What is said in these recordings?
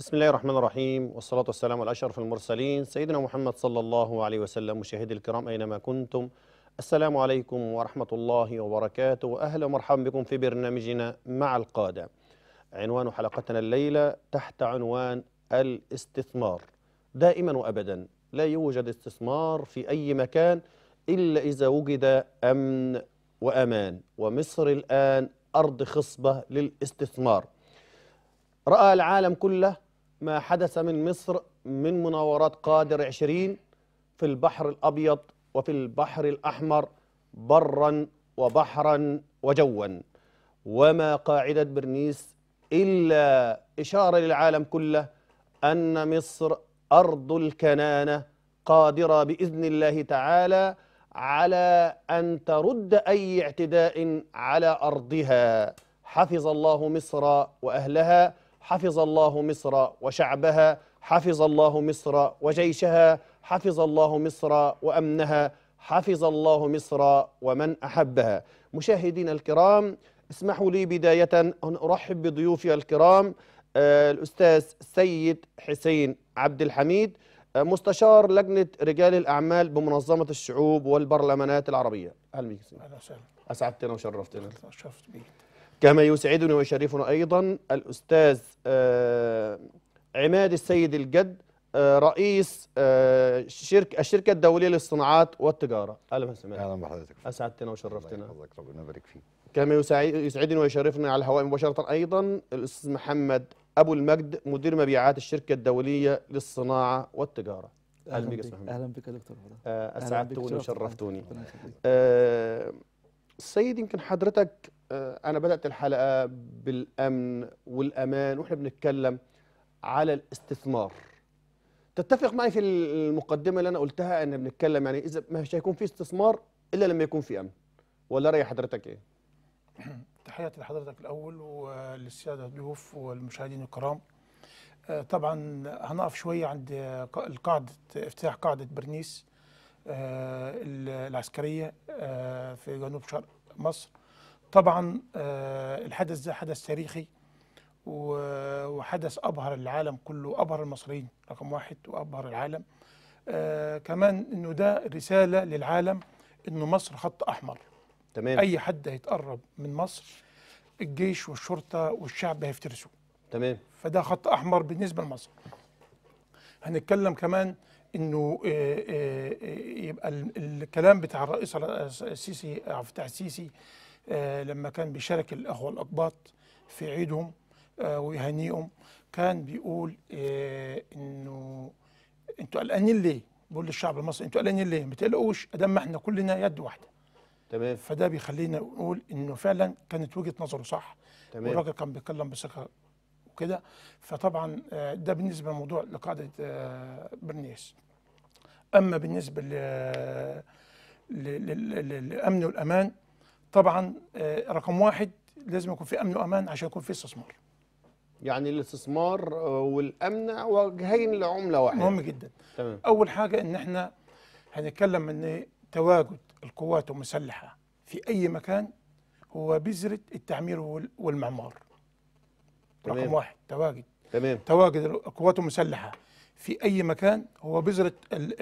بسم الله الرحمن الرحيم، والصلاة والسلام على أشرف المرسلين سيدنا محمد صلى الله عليه وسلم. مشاهدي الكرام أينما كنتم، السلام عليكم ورحمة الله وبركاته، وأهلا ومرحبا بكم في برنامجنا مع القادة. عنوان حلقتنا الليلة تحت عنوان الاستثمار. دائما وأبدا لا يوجد استثمار في أي مكان إلا إذا وجد أمن وأمان، ومصر الآن أرض خصبة للاستثمار. رأى العالم كله ما حدث من مصر من مناورات قادر 20 في البحر الأبيض وفي البحر الأحمر، برا وبحرا وجوا، وما قاعدة برنيس إلا إشارة للعالم كله أن مصر أرض الكنانة، قادرة بإذن الله تعالى على أن ترد أي اعتداء على أرضها. حفظ الله مصر وأهلها، حفظ الله مصر وشعبها، حفظ الله مصر وجيشها، حفظ الله مصر وأمنها، حفظ الله مصر ومن أحبها. مشاهدينا الكرام، اسمحوا لي بداية أن أرحب بضيوفي الكرام، الأستاذ سيد حسين عبد الحميد، مستشار لجنة رجال الأعمال بمنظمة الشعوب والبرلمانات العربية. أهلا بك. اهلا وسهلا. أسعدتنا وشرفتنا. شرفت بيك. كما يسعدني ويشرفنا أيضا الأستاذ عماد السيد الجد، رئيس الشركة الدولية للصناعات والتجارة. أهلا وسهلا. اهلا بحضرتك. أسعدتنا وشرفتنا. الله يحفظك، ربنا يبارك فيك. كما يسعدني ويشرفنا على الهواء مباشرة أيضا الأستاذ محمد أبو المجد، مدير مبيعات الشركة الدولية للصناعة والتجارة. اهلا بك اهلا بك يا دكتور. أسعدتوني وشرفتوني. السيد، يمكن حضرتك أنا بدأت الحلقة بالأمن والأمان وإحنا بنتكلم على الاستثمار. تتفق معي في المقدمة اللي أنا قلتها أن بنتكلم يعني إذا مش هيكون في استثمار إلا لما يكون في أمن، ولا رأي حضرتك إيه؟ تحياتي لحضرتك الأول وللسادة الضيوف والمشاهدين الكرام. طبعا هنقف شوية عند افتتاح قاعدة برنيس العسكرية في جنوب شرق مصر. طبعا الحدث ده حدث تاريخي وحدث أبهر العالم كله، أبهر المصريين رقم واحد وأبهر العالم. كمان إنه ده رسالة للعالم إنه مصر خط أحمر. تمام. أي حد هيتقرب من مصر الجيش والشرطة والشعب هيفترسوا. تمام. فده خط أحمر بالنسبة لمصر. هنتكلم كمان إنه يبقى الكلام بتاع الرئيس السيسي عبد الفتاح السيسي لما كان بيشارك الأخوة الأقباط في عيدهم ويهنيهم، كان بيقول إنه أنتوا قلقانين ليه؟ بيقول للشعب المصري أنتوا قلقانين ليه؟ ما تقلقوش أدام احنا كلنا يد واحدة. تمام. فده بيخلينا نقول إنه فعلا كانت وجهة نظره صح. تمام. والراجل كان بيتكلم بثقة وكده. فطبعا ده بالنسبة لموضوع لقاعدة برنيس. أما بالنسبة للأمن والأمان، طبعا رقم واحد لازم يكون في أمن وأمان عشان يكون في استثمار. يعني الاستثمار والأمن وجهين لعملة واحدة. مهم جدا. تمام. أول حاجة إن احنا هنتكلم إن تواجد القوات المسلحة في أي مكان هو بذرة التعمير والمعمار. تمام. رقم واحد تمام. تواجد القوات المسلحة في أي مكان هو بذرة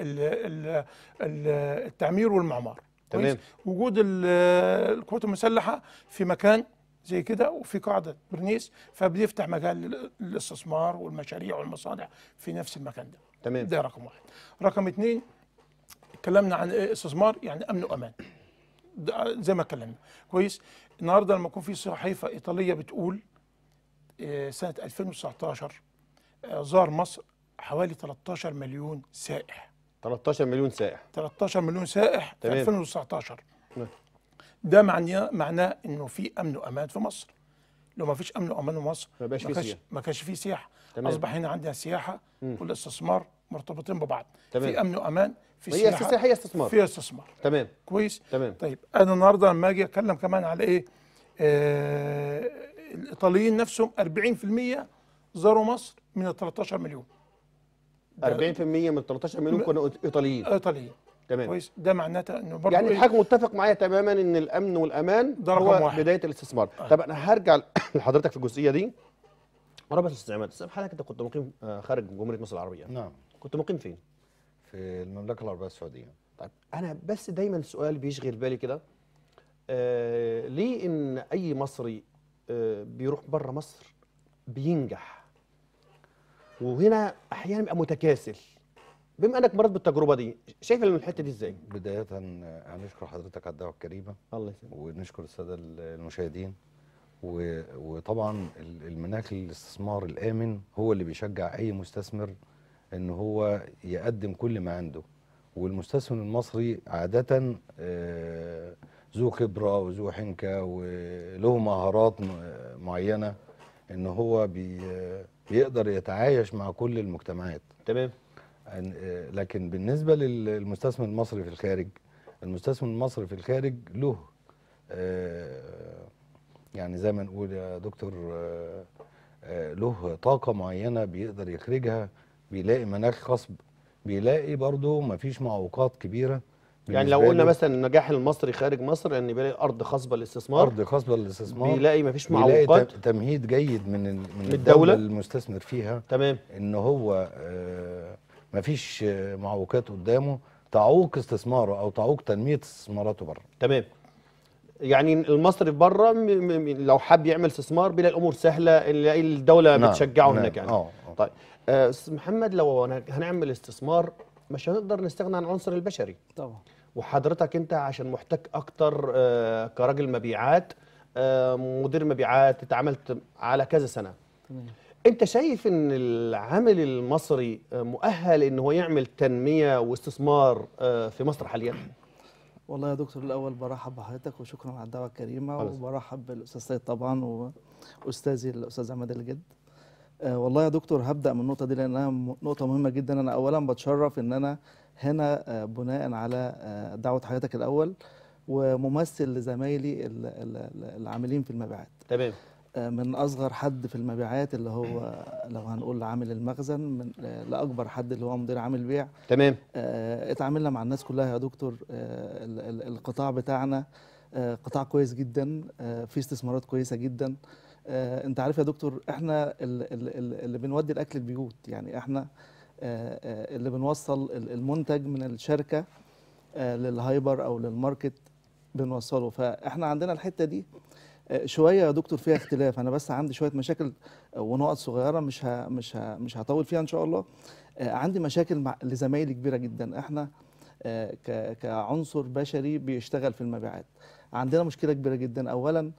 التعمير والمعمار. تمام. وجود القوات المسلحة في مكان زي كده وفي قاعدة برنيس فبيفتح مجال للاستثمار والمشاريع والمصانع في نفس المكان ده. تمام. ده رقم واحد. رقم اتنين، اتكلمنا عن استثمار يعني أمن وأمان. زي ما اتكلمنا كويس. النهارده لما يكون في صحيفة إيطالية بتقول سنة 2019 زار مصر حوالي 13 مليون سائح. 13 مليون سائح. 13 مليون سائح في تمام. 2019. نعم. ده معناه انه في امن وامان في مصر. لو ما فيش امن وامان في مصر ما كانش في سياحه. اصبح هنا عندنا سياحه والاستثمار مرتبطين ببعض. تمام. في امن وامان في هي سياحه هي استثمار. في استثمار. تمام. كويس. تمام. طيب انا النهارده لما اجي اتكلم كمان على ايه، الايطاليين نفسهم 40% زاروا مصر من ال 13 مليون. 40% من 13 مليون كانوا ايطاليين. تمام. كويس. ده معناته انه برضه يعني الحاج متفق معايا تماما ان الامن والامان ده رقم هو واحد. بدايه الاستثمار. طب انا هرجع لحضرتك في الجزئيه دي مرحبا استاذ عماد. استاذ حضرتك انت كنت مقيم خارج جمهوريه مصر العربيه. نعم. كنت مقيم فين؟ في المملكة العربية السعودية. طيب انا بس دايما سؤال بيشغل بالي كده، ليه ان اي مصري بيروح بره مصر بينجح وهنا احيانا بيبقى متكاسل؟ بما انك مريت بالتجربه دي، شايف الحته دي ازاي؟ بداية هنشكر حضرتك على الدعوة الكريمة، الله يسلمك. ونشكر السادة المشاهدين. وطبعا المناخ الاستثمار الآمن هو اللي بيشجع أي مستثمر إن هو يقدم كل ما عنده. والمستثمر المصري عادة ذو خبرة وذو حنكة وله مهارات معينة، إن هو بيقدر يتعايش مع كل المجتمعات. تمام. لكن بالنسبة للمستثمر المصري في الخارج، المستثمر المصري في الخارج له يعني زي ما نقول يا دكتور له طاقة معينة بيقدر يخرجها، بيلاقي مناخ خصب، بيلاقي برضه مفيش معوقات كبيرة. يعني لو قلنا مثلا النجاح المصري خارج مصر ان بيلاقي ارض خصبه للاستثمار، ارض خصبه للاستثمار، بيلاقي مفيش بيلاقي معوقات، تمهيد جيد من الدوله المستثمر فيها. تمام. ان هو مفيش معوقات قدامه تعوق استثماره او تعوق تنميه استثماراته بره. تمام. يعني المصري بره لو حب يعمل استثمار بيلاقي الامور سهله، يلاقي الدوله نعم. بتشجعه نعم. هناك يعني. طيب استاذ محمد، لو هنعمل استثمار مش هنقدر نستغنى عن العنصر البشري طبعا. وحضرتك انت عشان محتك اكتر كراجل مبيعات، مدير مبيعات، اتعاملت على كذا سنه. تمام. انت شايف ان العامل المصري مؤهل ان هو يعمل تنميه واستثمار في مصر حاليا؟ والله يا دكتور، الاول برحب بحضرتك وشكرا على الدعوه الكريمه، وبرحب بالاستاذ سيد طبعا واستاذي الاستاذ عماد الجد. والله يا دكتور، هبدا من النقطه دي لانها نقطه مهمه جدا. انا اولا بتشرف ان انا هنا بناء على دعوه حضرتك الاول، وممثل لزمايلي العاملين في المبيعات. تمام. من اصغر حد في المبيعات اللي هو لو هنقول عامل المخزن، من لاكبر حد اللي هو مدير عامل بيع. تمام. اتعاملنا مع الناس كلها يا دكتور. القطاع بتاعنا قطاع كويس جدا، في استثمارات كويسه جدا. انت عارف يا دكتور، احنا اللي بنودي الاكل البيوت، يعني احنا اللي بنوصل المنتج من الشركه للهايبر او للماركت بنوصله. فاحنا عندنا الحته دي شويه يا دكتور فيها اختلاف. انا بس عندي شويه مشاكل ونقط صغيره مش هطول فيها ان شاء الله. عندي مشاكل لزمايلي كبيره جدا. احنا كعنصر بشري بيشتغل في المبيعات عندنا مشكله كبيره جدا. اولا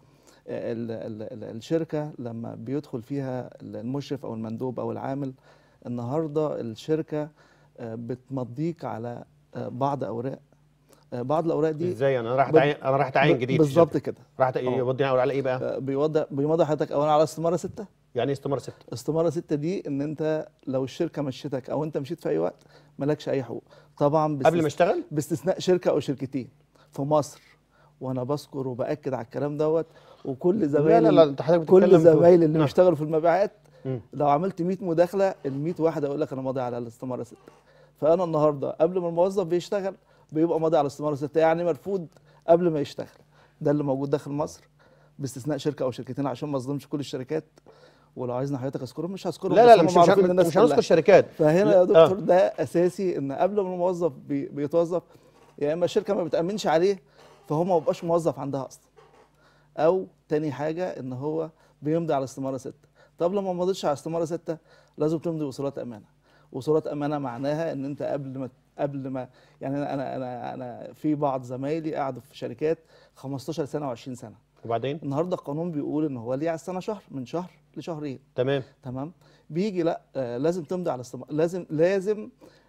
الشركه لما بيدخل فيها المشرف او المندوب او العامل، النهارده الشركه بتمضيك على بعض الاوراق دي. ازاي؟ انا راح اتعين جديد بالظبط كده. راح يوديني على ايه بقى؟ بيمضي حضرتك اولا على استماره 6. يعني ايه استماره 6؟ استماره 6 دي ان انت لو الشركه مشيتك او انت مشيت في اي وقت مالكش اي حقوق طبعا، قبل ما اشتغل، باستثناء شركه او شركتين في مصر. وانا بذكر وباكد على الكلام دوت. وكل زمايلي لا انت حضرتك كل زمايلي اللي نعم. بيشتغلوا في المبيعات، لو عملت 100 مداخله، ال 100 واحد اقول لك انا ماضي على الاستماره 6. فانا النهارده قبل ما الموظف بيشتغل بيبقى ماضي على الاستماره 6، يعني مرفوض قبل ما يشتغل. ده اللي موجود داخل مصر باستثناء شركه او شركتين، عشان ما اظلمش كل الشركات. ولو عايزني حضرتك اذكرهم مش هذكرهم. لا مش هنذكر الشركات. فهنا يا دكتور ده اساسي، ان قبل ما الموظف بيتوظف، يا اما الشركه ما بتامنش عليه فهو ما بيبقاش موظف عندها اصلا، او تاني حاجه ان هو بيمضي على استماره 6. طب لما ما مضيتش على استماره 6 لازم تمضي وصولات امانه. وصولات امانه معناها ان انت قبل ما يعني انا في بعض زمايلي قعدوا في شركات 15 سنه و20 سنه. وبعدين النهارده القانون بيقول ان هو ليه على السنه شهر، من شهر لشهرين. تمام. بيجي لا لازم تمضي على استماره، لازم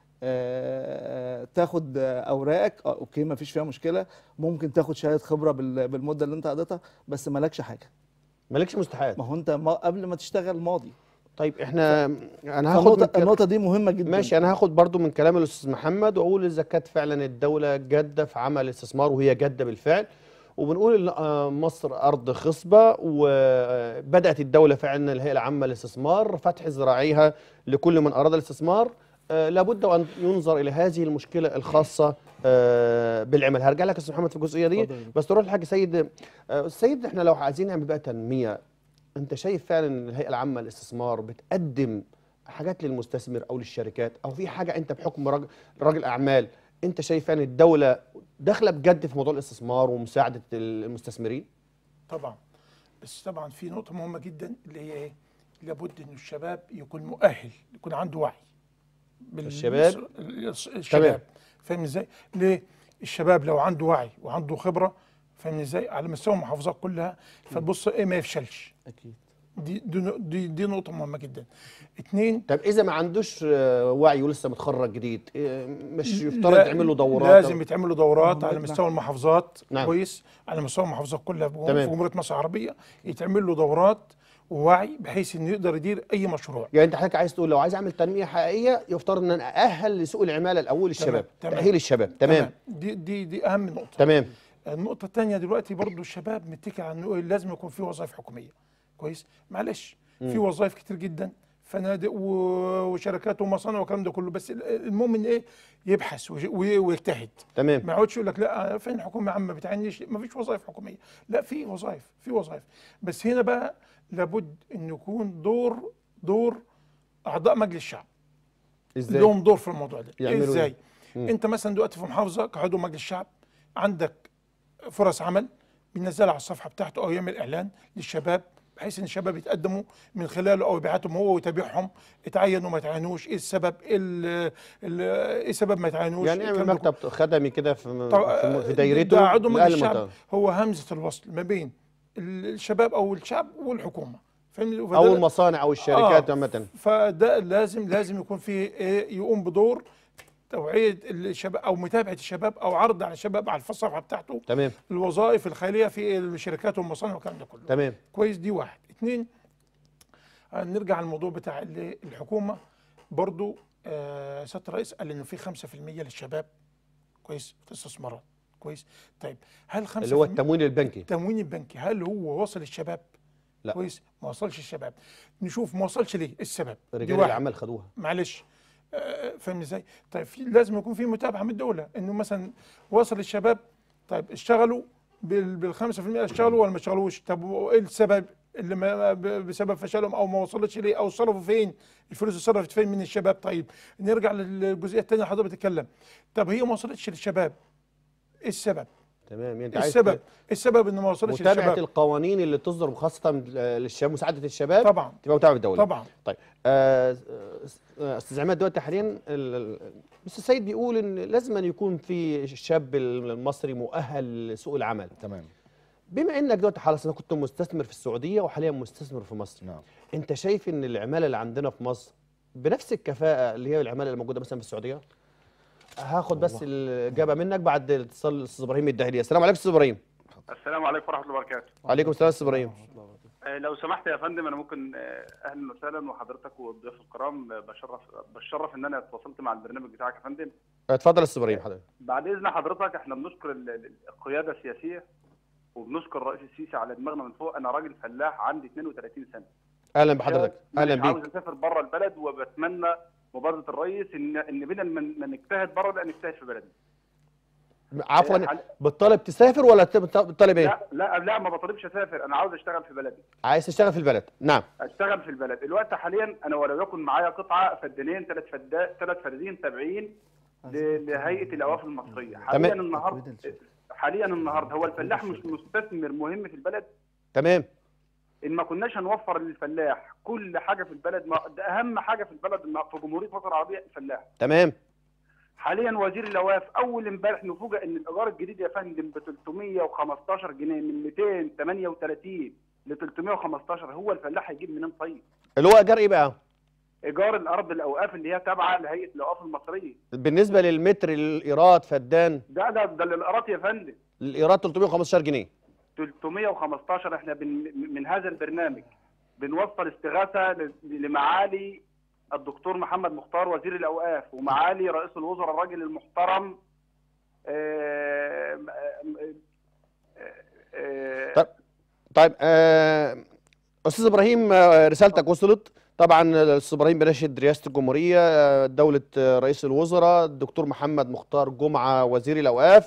تاخد اوراقك. اوكي ما فيش فيها مشكله، ممكن تاخد شهاده خبره بالمده اللي انت قضيتها، بس مالكش حاجه، مالكش مستحقات. ما هو انت قبل ما تشتغل ماضي. طيب انا هاخد النقطه دي مهمه جدا. ماشي، انا هاخد برضو من كلام الاستاذ محمد واقول اذا كانت فعلا الدوله جاده في عمل الاستثمار، وهي جاده بالفعل، وبنقول ان مصر ارض خصبه، وبدات الدوله فعلا الهيئه العامه للاستثمار فتح ذراعيها لكل من اراد الاستثمار. لابد وان ينظر الى هذه المشكله الخاصه بالعمل. هرجع لك يا استاذ محمد في الجزئيه دي، بس تروح لحاجه سيد. احنا لو عايزين نعمل بقى تنميه انت شايف فعلا ان الهيئه العامه للاستثمار بتقدم حاجات للمستثمر او للشركات، او في حاجه انت بحكم راجل اعمال انت شايف فعلا الدوله داخله بجد في موضوع الاستثمار ومساعده المستثمرين؟ طبعا. بس طبعا في نقطه مهمه جدا اللي هي ايه؟ لابد ان الشباب يكون مؤهل، يكون عنده وعي. الشباب؟ الشباب فاهم ازاي؟ ليه؟ الشباب لو عنده وعي وعنده خبره، فاهم ازاي؟ على مستوى المحافظات كلها، فتبص ايه ما يفشلش. اكيد. دي نقطه مهمه جدا. اتنين، طب اذا ما عندوش وعي ولسه متخرج جديد، مش يفترض لا، يعمل له دورات؟ لازم يتعمل له دورات على نعم. مستوى المحافظات. نعم. كويس، على مستوى المحافظات كلها في تمام. جمهوريه مصر العربيه يتعمل له دورات ووعي بحيث انه يقدر يدير اي مشروع. يعني انت حضرتك عايز تقول لو عايز اعمل تنميه حقيقيه يفترض ان انا ااهل لسوق العماله الاول الشباب، تمام. تاهيل الشباب. تمام. دي اهم نقطه. تمام. النقطه الثانيه دلوقتي برضو الشباب متكل على انه لازم يكون في وظائف حكوميه. كويس، معلش في وظائف كتير جدا، فنادق وشركات ومصانع والكلام ده كله، بس المهم ان ايه؟ يبحث ويجتهد. تمام. ما يقعدش يقول لك لا فين الحكومه يا عم ما بتعنيش، ما فيش وظائف حكوميه. لا، في وظائف. بس هنا بقى لابد ان يكون دور اعضاء مجلس الشعب. ازاي؟ لهم دور في الموضوع ده. يعملوا ازاي؟ إيه؟ انت مثلا دلوقتي في محافظه كعضو مجلس الشعب عندك فرص عمل بينزلها على الصفحه بتاعته او يعمل اعلان للشباب، بحيث ان الشباب يتقدموا من خلاله او يبعتهم هو ويتابعهم، اتعينوا ما اتعينوش، ايه السبب، ايه السبب ما اتعينوش. يعني يعمل الكلام ده مكتب خدمي كده في طب دايرته ده عضو مجلس لأهل الشعب المنطقة. هو همزه الوصل ما بين الشباب او الشعب والحكومه، فاهمني؟ او المصانع او الشركات عامه. فده لازم يكون فيه ايه؟ يقوم بدور توعيه الشباب او متابعه الشباب او عرض على الشباب على الصفحه بتاعته تمام. الوظائف الخاليه في الشركات والمصانع والكلام ده كله. تمام. كويس، دي واحد. اتنين، نرجع للموضوع بتاع الحكومه برضو. سياده الرئيس قال انه في 5% للشباب، كويس، في استثمارات. كويس. طيب هل 5% اللي هو التمويل البنكي؟ التموين البنكي هل هو وصل الشباب؟ لا. كويس، ما وصلش الشباب. نشوف ما وصلش ليه، السبب. رجال العمل خدوها. معلش، فاهم ازاي؟ طيب لازم يكون في متابعه من الدوله انه مثلا وصل الشباب، طيب اشتغلوا بال 5% اشتغلوا ولا ما اشتغلوش؟ طب ايه السبب اللي بسبب فشلهم او ما وصلتش ليه، او صرفوا فين؟ الفلوس اتصرفت فين من الشباب؟ طيب نرجع للجزئيه الثانيه اللي حضرتك بتتكلم. طب هي ما وصلتش للشباب، ايه السبب؟ تمام. يعني انت عايز السبب انه ما وصلش متابعه للشباب. القوانين اللي تصدر خاصه للشباب، مساعده الشباب طبعا تبقى متابعه الدوله. طبعا. طيب استاذ عماد، دلوقتي حاليا بس السيد بيقول ان لازم أن يكون في الشاب المصري مؤهل لسوق العمل. تمام. بما انك دلوقتي خلاص انا كنت مستثمر في السعوديه وحاليا مستثمر في مصر، نعم. انت شايف ان العماله اللي عندنا في مصر بنفس الكفاءه اللي هي العماله اللي موجوده مثلا في السعوديه؟ هاخد بس الاجابه منك بعد اتصال الاستاذ ابراهيم الدهليه. السلام عليكم استاذ ابراهيم. السلام عليكم ورحمه الله وبركاته. وعليكم السلام استاذ ابراهيم. لو سمحت يا فندم انا ممكن اهلا وسهلا، وحضرتك والضيوف الكرام بشرف ان انا اتواصلت مع البرنامج بتاعك يا فندم. اتفضل يا استاذ ابراهيم حضرتك. بعد اذن حضرتك احنا بنشكر القياده السياسيه وبنشكر الرئيس السيسي على دماغنا من فوق. انا راجل فلاح عندي 32 سنه. اهلا بحضرتك. اهلا بيك. عاوز اسافر بره البلد وبتمنى مبادره الرئيس ان بدل ما نجتهد بره لا نجتهد في بلدنا. عفوا، بتطالب تسافر ولا بتطالب ايه؟ لا ما بطالبش اسافر، انا عاوز اشتغل في بلدي. عايز تشتغل في البلد؟ نعم. اشتغل في البلد. الوقت حاليا انا ولو يكن معايا قطعه فدانين 3 فدادين تابعين لهيئه الاوقاف المصريه. حاليا النهارده هو الفلاح مش مستثمر مهم في البلد. تمام. ان ما كناش هنوفر للفلاح كل حاجه في البلد، ده اهم حاجه في البلد في جمهوريه مصر العربيه الفلاح. تمام. حاليا وزير الاوقاف اول امبارح نفوجئ ان الايجار الجديد يا فندم ب 315 جنيه، من 238 ل 315. هو الفلاح هيجيب منين طيب؟ اللي هو ايجار ايه بقى؟ ايجار الارض الاوقاف اللي هي تابعه لهيئه الاوقاف المصريه. بالنسبه للمتر الايراد فدان؟ ده الايراد يا فندم. الايراد 315 جنيه. 315. احنا من هذا البرنامج بنوصل استغاثه لمعالي الدكتور محمد مختار وزير الاوقاف ومعالي رئيس الوزراء الراجل المحترم. طيب استاذ ابراهيم، رسالتك وصلت. طبعا الاستاذ ابراهيم بناشد رئاسه الجمهوريه، دوله رئيس الوزراء الدكتور محمد مختار جمعه وزير الاوقاف،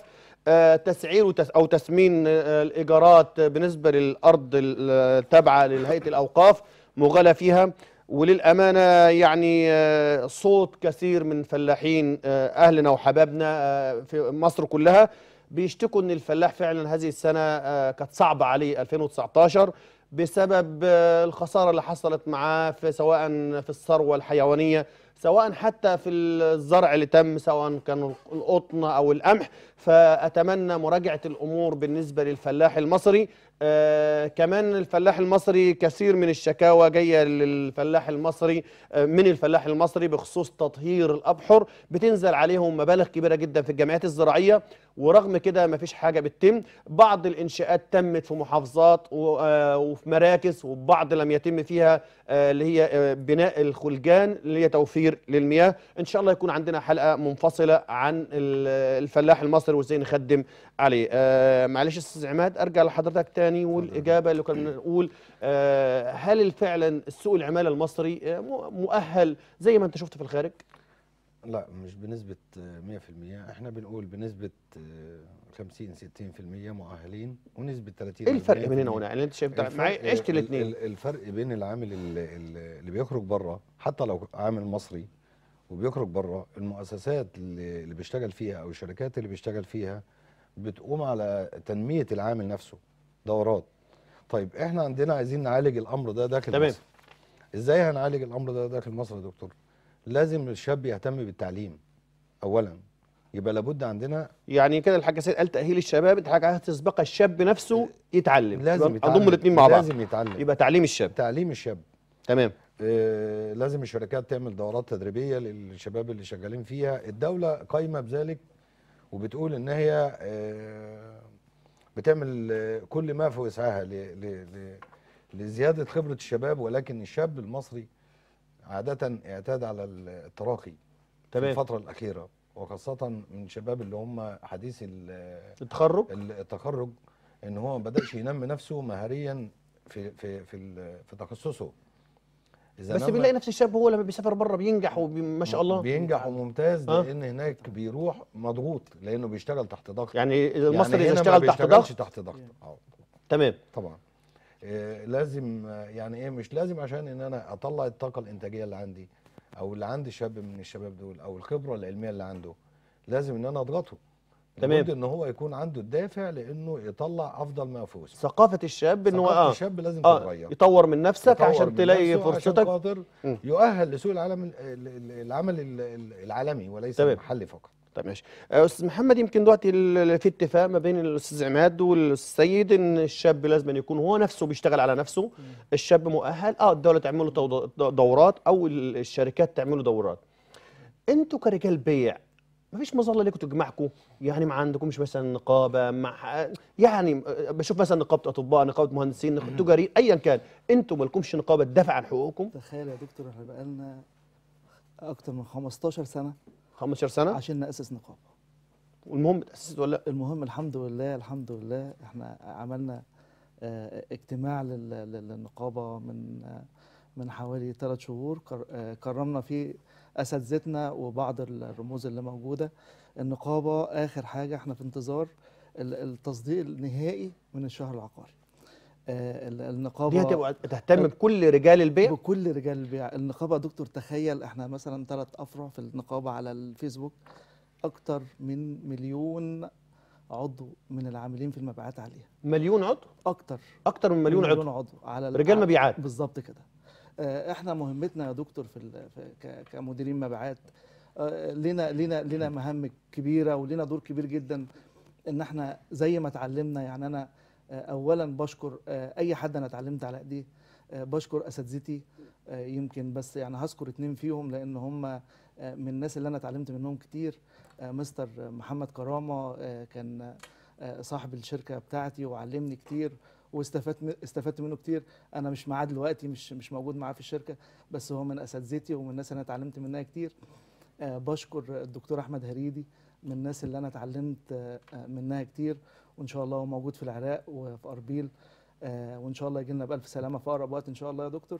تسعير أو تثمين الإيجارات بالنسبة للأرض التابعة لهيئة الأوقاف مغالى فيها. وللأمانة يعني صوت كثير من فلاحين أهلنا وحبابنا في مصر كلها بيشتكوا ان الفلاح فعلا هذه السنه كانت صعبه عليه 2019 بسبب الخساره اللي حصلت معاه في سواء في الثروه الحيوانيه، سواء حتى في الزرع اللي تم، سواء كان القطن او القمح. فاتمنى مراجعه الامور بالنسبه للفلاح المصري. كمان الفلاح المصري كثير من الشكاوى جايه للفلاح المصري من الفلاح المصري بخصوص تطهير الابحر، بتنزل عليهم مبالغ كبيره جدا في الجمعيات الزراعيه، ورغم كده ما فيش حاجه بتتم. بعض الانشاءات تمت في محافظات وفي مراكز، وبعض لم يتم فيها اللي هي بناء الخلجان اللي هي توفير للمياه. ان شاء الله يكون عندنا حلقه منفصله عن الفلاح المصري وازاي نخدم عليه. معلش استاذ عماد ارجع لحضرتك تاني، والاجابه اللي كنا بنقول هل فعلا السوق العماله المصري مؤهل زي ما انت شفت في الخارج؟ لا، مش بنسبة 100%، احنا بنقول بنسبة 50-60% مؤهلين، ونسبة 30. ايه الفرق بين هنا وهنا؟ يعني انت شايف معايا عشت الاثنين. الفرق بين العامل اللي بيخرج بره، حتى لو عامل مصري وبيخرج بره، المؤسسات اللي بيشتغل فيها او الشركات اللي بيشتغل فيها بتقوم على تنمية العامل نفسه، دورات. طيب احنا عندنا عايزين نعالج الامر ده داخل مصر. ازاي هنعالج الامر ده داخل مصر يا دكتور؟ لازم الشاب يهتم بالتعليم اولا، يبقى لابد عندنا يعني كده الحاج سيد قال تاهيل الشباب، انت حاجه تسبق الشاب نفسه يتعلم، لازم يتعلم، اضم الاثنين مع بعض، لازم يتعلم، يبقى تعليم الشاب. تعليم الشاب، تمام. لازم الشركات تعمل دورات تدريبيه للشباب اللي شغالين فيها. الدوله قايمه بذلك وبتقول ان هي بتعمل كل ما في وسعها لزياده خبره الشباب، ولكن الشاب المصري عاده اعتاد على التراخي في الفتره الاخيره، وخاصه من الشباب اللي هم حديث التخرج، ان هو ما بداش ينمي نفسه مهاريا في تخصصه. بس بنلاقي نفس الشاب هو لما بيسافر بره بينجح ما شاء الله، بينجح وممتاز، لان هناك بيروح مضغوط لانه بيشتغل تحت ضغط. يعني المصري اذا اشتغل تحت ضغط تحت ضغط تمام طبعا. لازم يعني ايه، مش لازم عشان ان انا اطلع الطاقه الانتاجيه اللي عندي او اللي عند شاب من الشباب دول او الخبره العلميه اللي عنده، لازم ان انا اضغطه. لابد ان هو يكون عنده الدافع لانه يطلع افضل ما فيه. ثقافه الشاب ان هو الشاب لازم تتغير، يطور من نفسك عشان تلاقي فرصتك، عشان خاطر يؤهل لسوق العمل العالمي وليس المحلي فقط. طيب ماشي. استاذ محمد، يمكن دلوقتي في اتفاق ما بين الاستاذ عماد والسيد ان الشاب لازم أن يكون هو نفسه بيشتغل على نفسه. الشاب مؤهل، الدوله تعمل له دورات او الشركات تعمل له دورات. انتوا كرجال بيع ما فيش مظله ليكم تجمعكم؟ يعني ما عندكمش مثلا نقابه يعني بشوف مثلا نقابه اطباء، نقابه مهندسين، نقابه تجاريين، ايا كان، انتوا ما لكمش نقابه تدافع عن حقوقكم؟ تخيل يا دكتور احنا بقالنا اكتر من 15 سنه 15 سنه عشان ناسس نقابه، والمهم اتاسست ولا لا؟ المهم الحمد لله الحمد لله احنا عملنا اجتماع للنقابه من حوالي 3 شهور، كرمنا فيه اساتذتنا وبعض الرموز اللي موجوده. النقابه اخر حاجه احنا في انتظار التصديق النهائي من الشهر العقاري. النقابه دي تهتم بكل رجال البيع؟ بكل رجال البيع. النقابه دكتور تخيل احنا مثلا 3 افرع في النقابه على الفيسبوك، اكتر من 1,000,000 عضو من العاملين في المبيعات عليها. مليون عضو؟ اكتر من مليون عضو على رجال مبيعات. بالظبط كده. احنا مهمتنا يا دكتور كمديرين مبيعات، لنا مهام كبيره ولنا دور كبير جدا، ان احنا زي ما اتعلمنا. يعني انا اولا بشكر اي حد انا اتعلمت على ايديه، بشكر اساتذتي، يمكن بس يعني هذكر 2 فيهم لان هم من الناس اللي انا اتعلمت منهم كتير. مستر محمد كرامه كان صاحب الشركه بتاعتي وعلمني كتير واستفدت منه كتير. انا مش معاه دلوقتي، مش موجود معاه في الشركه، بس هو من اساتذتي ومن الناس اللي انا اتعلمت منها كتير. بشكر الدكتور احمد هريدي، من الناس اللي انا اتعلمت منها كتير، وان شاء الله هو موجود في العراق وفي اربيل، وان شاء الله يجي لنا بالف سلامه في اقرب وقت ان شاء الله يا دكتور.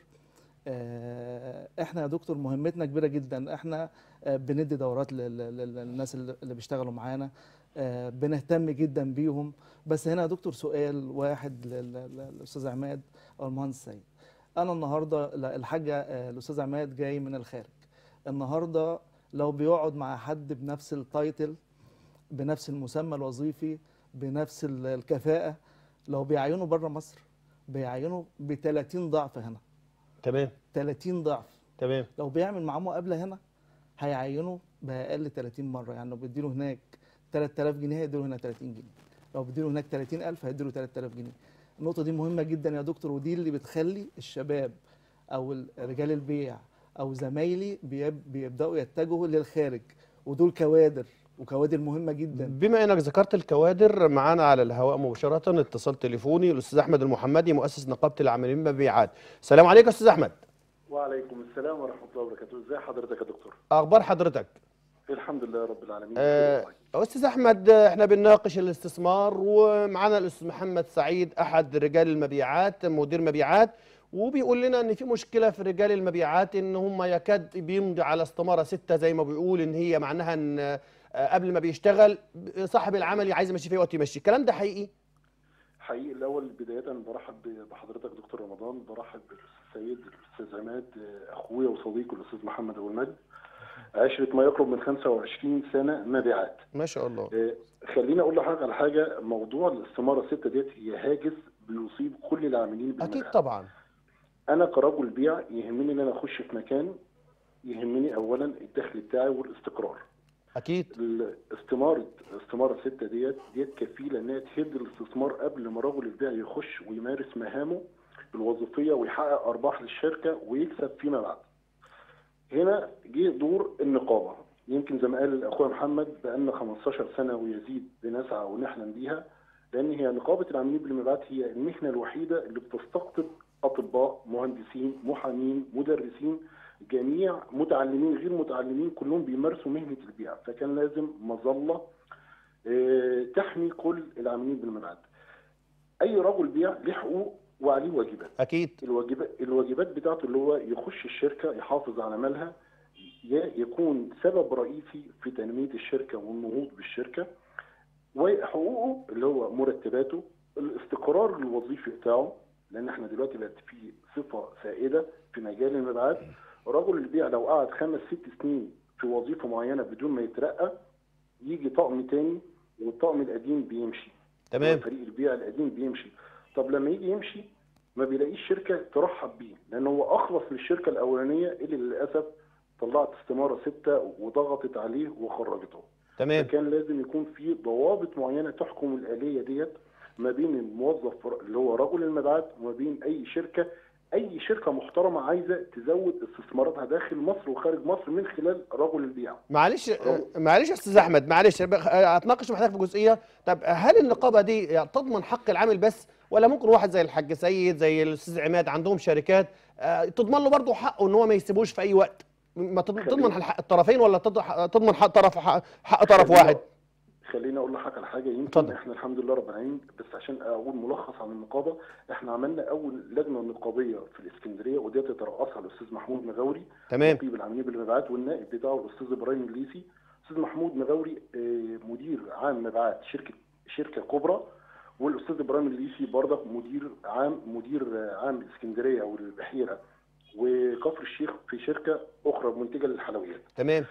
احنا يا دكتور مهمتنا كبيره جدا، احنا بندي دورات للناس اللي بيشتغلوا معانا، بنهتم جدا بيهم. بس هنا يا دكتور سؤال واحد للاستاذ عماد او المهندس سيد. انا النهارده الحاجه الاستاذ عماد جاي من الخارج، النهارده لو بيقعد مع حد بنفس التايتل، بنفس المسمى الوظيفي، بنفس الكفاءه، لو بيعينوا بره مصر بيعينوا ب 30 ضعف هنا. تمام. 30 ضعف. تمام. لو بيعمل معاه مقابله هنا هيعينه باقل 30 مره. يعني لو بيديله هناك 3000 جنيه هيديله هنا 30 جنيه، لو بيديله هناك 30000 هيديله 3000 جنيه. النقطه دي مهمه جدا يا دكتور، ودي اللي بتخلي الشباب او رجال البيع او زمايلي بيبداوا يتجهوا للخارج، ودول كوادر وكوادر مهمه جدا. بما انك ذكرت الكوادر، معانا على الهواء مباشره اتصال تليفوني الاستاذ احمد المحمدي مؤسس نقابه العاملين بالمبيعات. السلام عليكم استاذ احمد. وعليكم السلام ورحمه الله وبركاته. ازي حضرتك يا دكتور؟ اخبار حضرتك؟ الحمد لله رب العالمين. استاذ احمد، احنا بنناقش الاستثمار، ومعانا الاستاذ محمد سعيد احد رجال المبيعات، مدير مبيعات، وبيقول لنا ان في مشكله في رجال المبيعات ان هم يكاد بيمضي على استماره 6 زي ما بيقول، ان هي معناها ان قبل ما بيشتغل صاحب العمل عايز يمشي فيه وقت يمشي. الكلام ده حقيقي؟ حقيقي. الاول بدايه برحب بحضرتك دكتور رمضان، برحب بالسيد الاستاذ عماد اخويا وصديقي الاستاذ محمد ابو المجد، عشره ما يقرب من 25 سنه مبيعات. ما شاء الله. خليني اقول لحضرتك على حاجه. موضوع الاستماره 6 ديت هي هاجس بيصيب كل العاملين بالمبيعات. اكيد طبعا. انا كرجل بيع يهمني ان انا اخش في مكان، يهمني اولا الدخل بتاعي والاستقرار. اكيد. استماره 6 ديت كفيله انها تهد الاستثمار قبل ما رجل البيع يخش ويمارس مهامه الوظيفيه ويحقق ارباح للشركه ويكسب فيما بعد. هنا جه دور النقابه. يمكن زي ما قال اخويا محمد بقالنا 15 سنه ويزيد بنسعى ونحلم بيها، لان هي نقابه العاملين بالمبيعات هي المهنه الوحيده اللي بتستقطب اطباء، مهندسين، محامين، مدرسين، جميع متعلمين غير متعلمين، كلهم بيمارسوا مهنه البيع، فكان لازم مظله تحمي كل العاملين بالمبيعات. اي رجل بيع له حقوق وعليه واجبات. اكيد. الواجبات بتاعته اللي هو يخش الشركه يحافظ على مالها، يكون سبب رئيسي في تنميه الشركه والنهوض بالشركه، وحقوقه اللي هو مرتباته، الاستقرار الوظيفي بتاعه، لان احنا دلوقتي بقت في صفه سائده في مجال المبيعات. رجل البيع لو قعد 5 6 سنين في وظيفه معينه بدون ما يترقى، يجي طقم تاني والطقم القديم بيمشي. تمام. فريق البيع القديم بيمشي. طب لما يجي يمشي ما بيلاقيش شركه ترحب بيه، لان هو اخلص للشركه الاولانيه اللي للاسف طلعت استماره 6 وضغطت عليه وخرجته. تمام. فكان لازم يكون في ضوابط معينه تحكم الاليه ديت ما بين الموظف اللي هو رجل المبيعات وما بين اي شركه محترمه عايزه تزود استثماراتها داخل مصر وخارج مصر من خلال رجل البيع. معلش يا استاذ احمد، معلش اتناقش مع حضرتك في جزئيه. طب هل النقابه دي تضمن حق العامل بس، ولا ممكن واحد زي الحاج سيد زي الاستاذ عماد عندهم شركات تضمن له برضه حقه ان هو ما يسيبوش في اي وقت؟ ما تضمن حق الطرفين، ولا تضمن حق طرف واحد؟ خليني اقول لحضرتك على حاجه. يمكن احنا الحمد لله رب العالمين، بس عشان اقول ملخص عن النقابه، احنا عملنا اول لجنه نقابيه في الاسكندريه، ودي يترأسها الاستاذ محمود مغاوري. تمام. نقيب العاملين بالمبيعات، والنائب بتاعه الاستاذ ابراهيم الليثي. الاستاذ محمود مغاوري مدير عام مبيعات شركه كبرى، والاستاذ ابراهيم الليثي برضك مدير عام الاسكندريه والبحيره وكفر الشيخ في شركه اخرى منتجه للحلويات. تمام.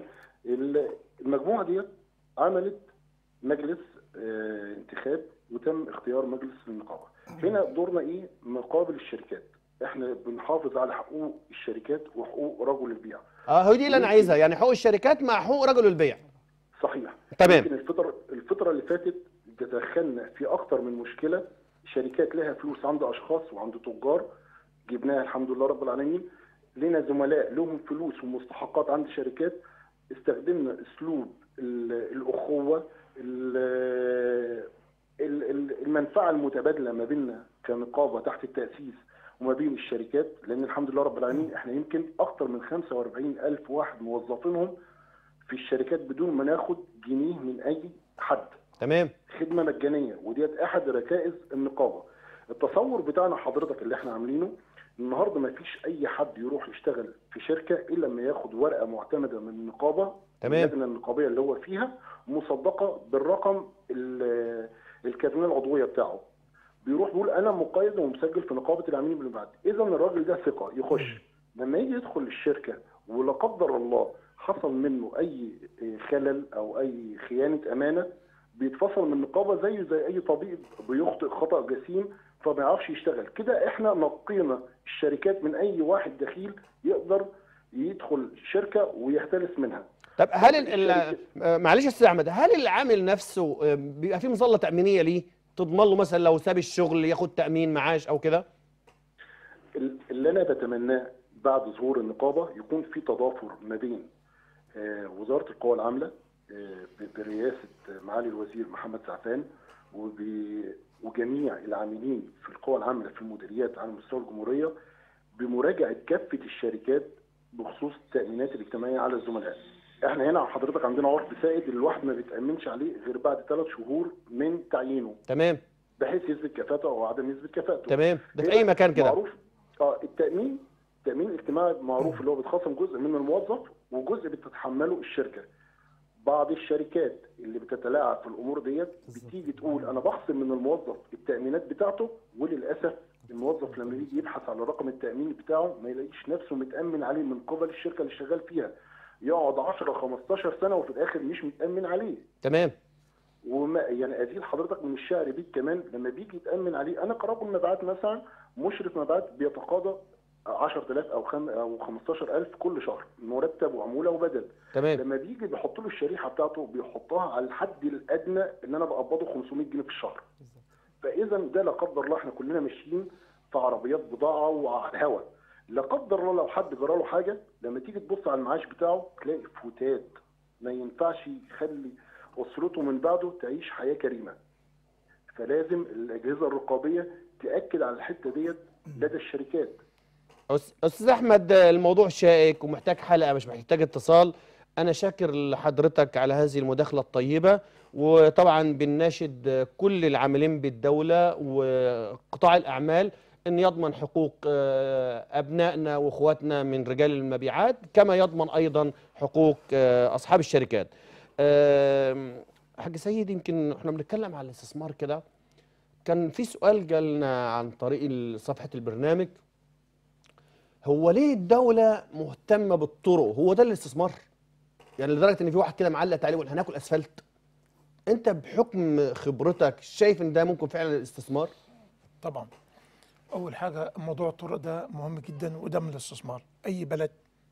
المجموعه ديت عملت مجلس انتخاب وتم اختيار مجلس النقابه. هنا دورنا ايه؟ مقابل الشركات. احنا بنحافظ على حقوق الشركات وحقوق رجل البيع. هو دي اللي انا عايزها، يعني حقوق الشركات مع حقوق رجل البيع. صحيح. تمام. لكن الفتره اللي فاتت دخلنا في اكتر من مشكله. شركات لها فلوس عند اشخاص وعند تجار، جبناها الحمد لله رب العالمين. لنا زملاء لهم فلوس ومستحقات عند شركات، استخدمنا اسلوب الاخوه، المنفعه المتبادله ما بيننا كنقابه تحت التاسيس وما بين الشركات، لان الحمد لله رب العالمين احنا يمكن اكثر من 45,000 واحد موظفينهم في الشركات بدون ما ناخد جنيه من اي حد. تمام. خدمه مجانيه، وديت احد ركائز النقابه. التصور بتاعنا حضرتك اللي احنا عاملينه النهارده ما فيش اي حد يروح يشتغل في شركه الا لما ياخد ورقه معتمده من النقابه، تمام، اللجنه النقابيه اللي هو فيها، مصدقه بالرقم الكارنيه العضويه بتاعه. بيروح بيقول انا مقيد ومسجل في نقابه العاملين بالمبيعات. اذا الراجل ده ثقه يخش. لما يجي يدخل الشركه ولا قدر الله حصل منه اي خلل او اي خيانه امانه، بيتفصل من النقابه زيه زي اي طبيب بيخطئ خطا جسيم فما يعرفش يشتغل. كده احنا نقينا الشركات من اي واحد دخيل يقدر يدخل شركه ويختلس منها. طب هل معلش يا استاذ احمد، هل العامل نفسه بيبقى فيه مظله تامينيه ليه تضمن له مثلا لو ساب الشغل ياخد تامين معاش او كده؟ اللي انا بتمناه بعد ظهور النقابه يكون في تضافر ما بين وزاره القوى العامله برئاسه معالي الوزير محمد سعفان وجميع العاملين في القوى العامله في المديريات على مستوى الجمهوريه بمراجعه كافه الشركات بخصوص التامينات الاجتماعيه على الزملاء. احنا هنا حضرتك عندنا عرف سائد الواحد ما بيتامنش عليه غير بعد 3 شهور من تعيينه. تمام. بحيث يثبت كفاءته او عدم يثبت كفاءته. تمام، ده في اي مكان كده. معروف التامين الاجتماعي معروف اللي هو بيتخصم جزء من الموظف وجزء بتتحمله الشركه. بعض الشركات اللي بتتلاعب في الامور ديت بتيجي تقول انا بخصم من الموظف التامينات بتاعته، وللاسف الموظف لما يجي يبحث على رقم التامين بتاعه ما يلاقيش نفسه متامن عليه من قبل الشركه اللي شغال فيها. يقعد 10 15 سنه وفي الاخر مش متامن عليه. تمام. وما يعني ازيل حضرتك من الشعر بيك كمان لما بيجي يتامن عليه. انا كرجل مبيعات مثلا مشرف مبيعات بيتقاضى 10000 او 15000 كل شهر مرتب وعموله وبدل. تمام. لما بيجي بيحط له الشريحه بتاعته بيحطها على الحد الادنى اللي انا بقبضه 500 جنيه في الشهر. فاذا ده لا قدر الله احنا كلنا ماشيين في عربيات بضاعه وعلى الهوا. لا قدر الله لو حد جرى له حاجه لما تيجي تبص على المعاش بتاعه تلاقي فتات ما ينفعش يخلي اسرته من بعده تعيش حياه كريمه. فلازم الاجهزه الرقابيه تاكد على الحته ديت لدى الشركات. استاذ احمد، الموضوع شائك ومحتاج حلقه مش محتاج اتصال. انا شاكر لحضرتك على هذه المداخله الطيبه، وطبعا بنناشد كل العاملين بالدوله وقطاع الاعمال ان يضمن حقوق ابنائنا واخواتنا من رجال المبيعات كما يضمن ايضا حقوق اصحاب الشركات. حاج سيد، يمكن احنا بنتكلم على الاستثمار كده، كان في سؤال جالنا عن طريق صفحه البرنامج، هو ليه الدولة مهتمة بالطرق؟ هو ده الاستثمار؟ يعني لدرجة ان في واحد كده معلق تعليق يقول هناكل اسفلت. انت بحكم خبرتك شايف ان ده ممكن فعلا الاستثمار؟ طبعا. اول حاجة موضوع الطرق ده مهم جدا وده من الاستثمار. اي بلد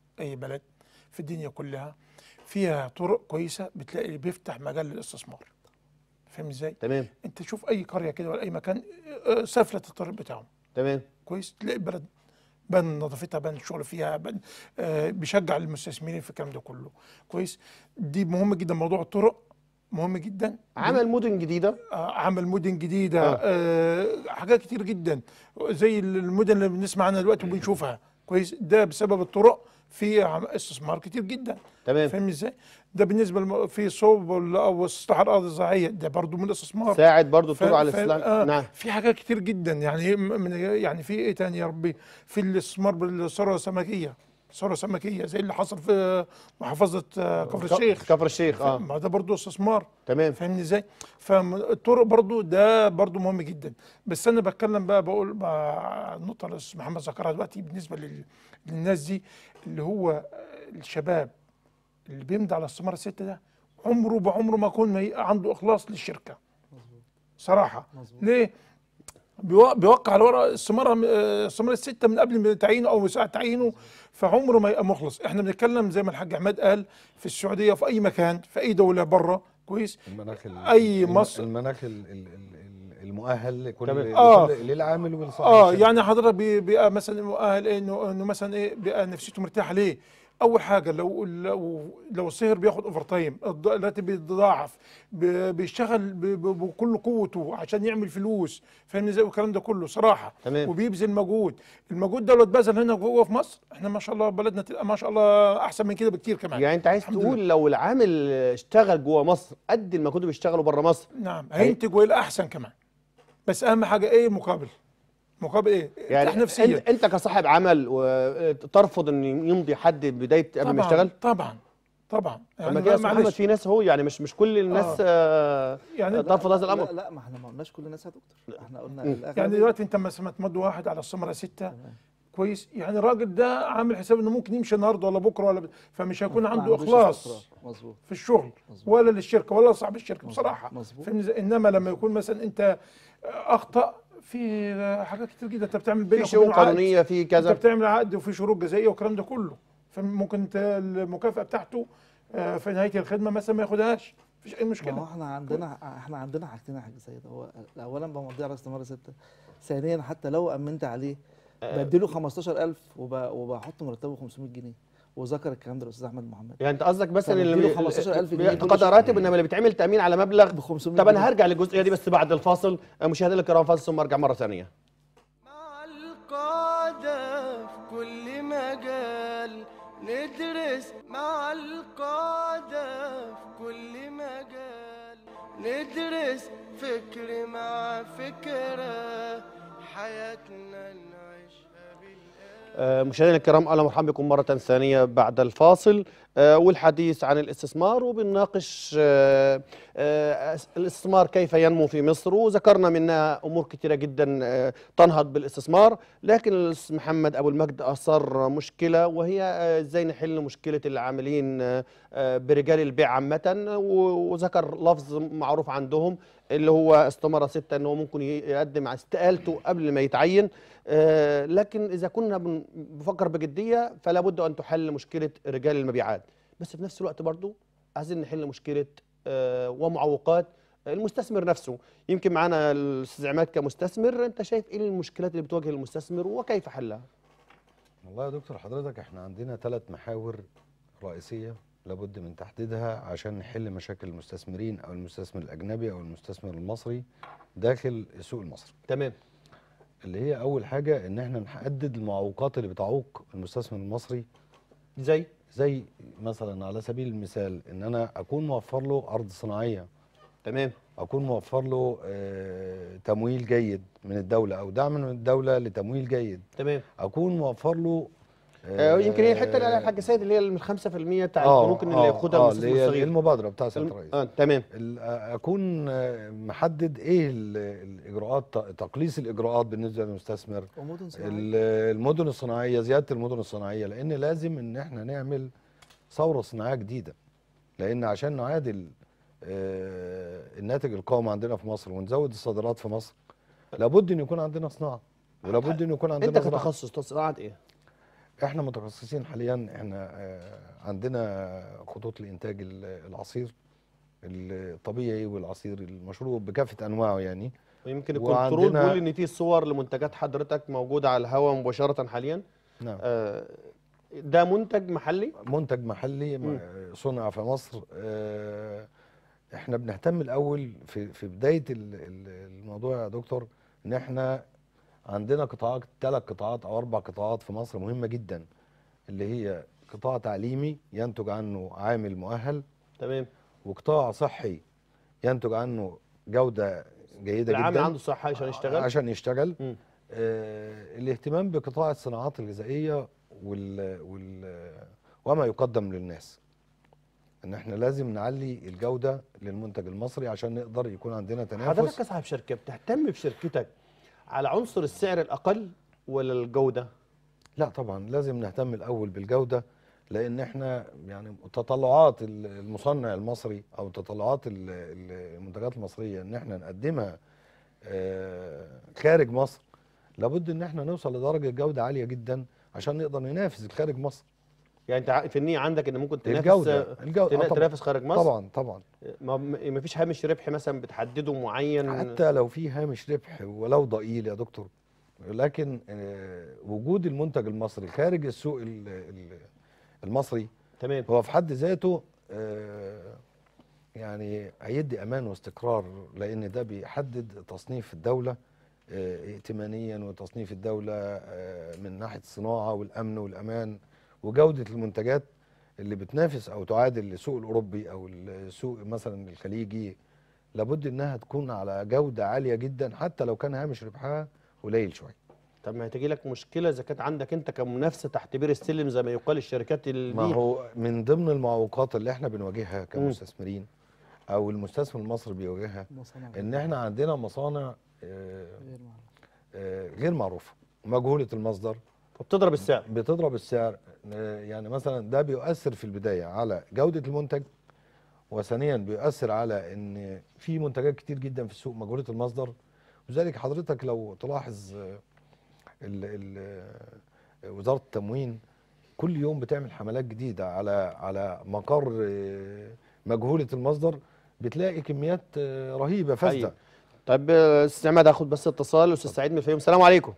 في الدنيا كلها فيها طرق كويسة بتلاقي بيفتح مجال للاستثمار. فاهم ازاي؟ تمام. انت شوف اي قرية كده ولا اي مكان سفلة الطريق بتاعهم. تمام. كويس، تلاقي البلد بان نظافتها، بان الشغل فيها، بان بيشجع المستثمرين في الكلام ده كله. كويس، دي مهم جدا. موضوع الطرق مهم جدا. عمل مدن جديده، عمل مدن جديده، حاجات كتير جدا زي المدن اللي بنسمع عنها دلوقتي وبنشوفها. كويس، ده بسبب الطرق في استثمار كتير جدا. تمام. فاهم ازاي؟ ده بالنسبه في صوب او استصلاح الاراضي الزراعيه، ده برضو من الاستثمار. ساعد برضو الطرق على الاستثمار. نعم. في حاجات كتير جدا يعني في ايه تاني يا ربي؟ في الاستثمار بالثروه السمكيه، ثروه سمكيه زي اللي حصل في محافظه كفر الشيخ. كفر الشيخ ما ده برضو استثمار. تمام. فاهمني ازاي؟ فالطرق برضو ده برضو مهم جدا. بس انا بتكلم بقول النقطه اللي الاستاذ محمد ذكرها دلوقتي بالنسبه للناس دي، اللي هو الشباب اللي بيمضي على استثمار الستة ده بعمره ما يكون عنده اخلاص للشركه. صراحه. ليه؟ بيوقع على ورق استثمار الستة من قبل تعيينه او ساعه تعيينه، فعمره ما يبقى مخلص. احنا بنتكلم زي ما الحاج عماد قال في السعوديه وفي اي مكان في اي دوله بره. كويس، اي مصر المناخ المؤهل لكل للعامل والصاحب. يعني حضرتك بيبقى مثلا مؤهل انه مثلا ايه، بيبقى نفسيته مرتاحه. ليه؟ اول حاجه لو السهر بياخد اوفر تايم، الراتب بيتضاعف، بيشتغل بكل قوته عشان يعمل فلوس. فاهمني ازاي؟ والكلام ده كله صراحه. تمام. وبيبذل المجهود ده لو اتبذل هنا جوه في مصر، احنا ما شاء الله بلدنا تبقى ما شاء الله احسن من كده بكتير كمان. يعني انت عايز تقول لو العامل اشتغل جوه مصر قد المجهود اللي بيشتغله بره مصر، نعم، هينتج والى احسن كمان. بس اهم حاجه ايه؟ مقابل مقابل ايه؟ يعني ارتاح نفسيا. انت كصاحب عمل وترفض ان يمضي حد بدايه قبل ما يشتغل؟ طبعا يعني كده محمد في ناس هو يعني مش كل الناس يعني ترفض هذا الامر. لا ما احنا ما قلناش كل الناس يا دكتور، احنا قلنا يعني دلوقتي انت مثلا تمد واحد على الثمره 6 كويس، يعني الراجل ده عامل حساب انه ممكن يمشي النهارده ولا بكره فمش هيكون عنده اخلاص في الشغل ولا للشركه ولا صاحب الشركه بصراحه. انما لما يكون مثلا انت اخطا في حاجات كتير جدا، انت بتعمل بينك في شروط قانونيه، في كذا، انت بتعمل عقد وفي شروط جزائيه والكلام ده كله، فممكن انت المكافاه بتاعته في نهايه الخدمه مثلا ما ياخدهاش، مفيش اي مشكله. ما هو احنا عندنا حاجتين حاجه زي ده. هو اولا بمضي على استماره 6، ثانيا حتى لو امنت عليه بديله 15000 وبحط مرتبه 500 جنيه، وذكر الكلام ده الاستاذ احمد محمد. يعني انت قصدك بس ان اللي 15000 جنيه بيتقاضى راتب، انما اللي بيتعمل تامين على مبلغ ب 500 طب انا جنيه. هرجع للجزئيه دي بس بعد الفاصل. مشاهدينا الكرام فاصل ثم ارجع مره ثانيه. مع القادة في كل مجال ندرس، مع القادة في كل مجال ندرس، فكر مع فكرة حياتنا نعيشها بالآن. مشاهدينا الكرام اهلا ومرحبا بكم مره ثانيه بعد الفاصل، والحديث عن الاستثمار، وبنناقش الاستثمار كيف ينمو في مصر، وذكرنا منها امور كثيره جدا تنهض بالاستثمار، لكن الاستاذ محمد ابو المجد اثار مشكله، وهي ازاي نحل مشكله العاملين برجال البيع عامه، وذكر لفظ معروف عندهم اللي هو استمارة 6 انه ممكن يقدم على استقالته قبل ما يتعين. لكن اذا كنا بنفكر بجديه فلا بد ان تحل مشكله رجال المبيعات، بس في نفس الوقت برضو عايزين نحل مشكله ومعوقات المستثمر نفسه. يمكن معانا الاستاذ عماد كمستثمر، انت شايف ايه المشكلات اللي بتواجه المستثمر وكيف حلها؟ والله يا دكتور حضرتك احنا عندنا 3 محاور رئيسيه لابد من تحديدها عشان نحل مشاكل المستثمرين او المستثمر الاجنبي او المستثمر المصري داخل السوق المصري. تمام. اللي هي اول حاجه ان احنا نحدد المعوقات اللي بتعوق المستثمر المصري، زي مثلا على سبيل المثال ان انا اكون موفر له ارض صناعيه، تمام، اكون موفر له تمويل جيد من الدوله او دعم من الدوله لتمويل جيد، تمام، اكون موفر له يمكن هي الحته اللي قالها الحاج سيد اللي هي من 5% بتاع البنوك اللي ياخدها المستثمر الصغير، المبادره بتاع سياده الرئيس. تمام. اكون محدد ايه الاجراءات، تقليص الاجراءات بالنسبه للمستثمر، المدن الصناعيه، زياده المدن الصناعيه، لان لازم ان احنا نعمل ثوره صناعيه جديده، لان عشان نعادل الناتج القومي عندنا في مصر ونزود الصادرات في مصر لابد ان يكون عندنا صناعه، ولابد ان يكون عندنا انت كتخصص صناعه ايه؟ احنا متخصصين حاليا، احنا عندنا خطوط الانتاج العصير الطبيعي والعصير المشروب بكافه انواعه يعني. ويمكن الكنترول بيقول ان في صور لمنتجات حضرتك موجوده على الهواء مباشره حاليا. نعم. ده منتج محلي؟ منتج محلي صنع في مصر. احنا بنهتم الاول في بدايه الموضوع يا دكتور ان احنا عندنا قطاعات، 3 قطاعات او 4 قطاعات في مصر مهمه جدا، اللي هي قطاع تعليمي ينتج عنه عامل مؤهل، تمام، وقطاع صحي ينتج عنه جوده جيده جدا، العامل عنده صحه عشان يشتغل. الاهتمام بقطاع الصناعات الغذائيه وما يقدم للناس، ان احنا لازم نعلي الجوده للمنتج المصري عشان نقدر يكون عندنا تنافس. حضرتك كصاحب شركه بتهتم بشركتك على عنصر السعر الاقل ولا الجوده؟ لا طبعا لازم نهتم الاول بالجوده، لان احنا يعني تطلعات المصنع المصري او تطلعات المنتجات المصريه ان احنا نقدمها خارج مصر، لابد ان احنا نوصل لدرجه جوده عاليه جدا عشان نقدر ننافس خارج مصر. يعني انت في النيه عندك ان ممكن تنافس الجودة تنافس خارج مصر؟ طبعا. ما فيش هامش ربح مثلا بتحدده معين؟ حتى لو في هامش ربح ولو ضئيل يا دكتور، لكن وجود المنتج المصري خارج السوق المصري تمام هو في حد ذاته يعني هيدي امان واستقرار، لان ده بيحدد تصنيف الدوله ائتمانيا، وتصنيف الدوله من ناحيه الصناعه والامن والامان وجوده المنتجات اللي بتنافس او تعادل السوق الاوروبي او السوق مثلا الخليجي، لابد انها تكون على جوده عاليه جدا حتى لو كان هامش ربحها قليل شويه. طب ما هتجي لك مشكله اذا كانت عندك انت كمنافسه تحت بير السلم زي ما يقال الشركات اللي ما هو من ضمن المعوقات اللي احنا بنواجهها كمستثمرين او المستثمر المصري بيواجهها ان احنا عندنا مصانع غير معروفه، مجهوله المصدر، وبتضرب السعر. بتضرب السعر. يعني مثلا ده بيؤثر في البدايه على جوده المنتج، وثانيا بيؤثر على ان في منتجات كتير جدا في السوق مجهوله المصدر. وذلك حضرتك لو تلاحظ وزاره التموين كل يوم بتعمل حملات جديده على مقر مجهوله المصدر، بتلاقي كميات رهيبه فاسده. أيوة. طيب استاذ عماد هاخد بس اتصال. استاذ سعيد من الفيوم، السلام عليكم.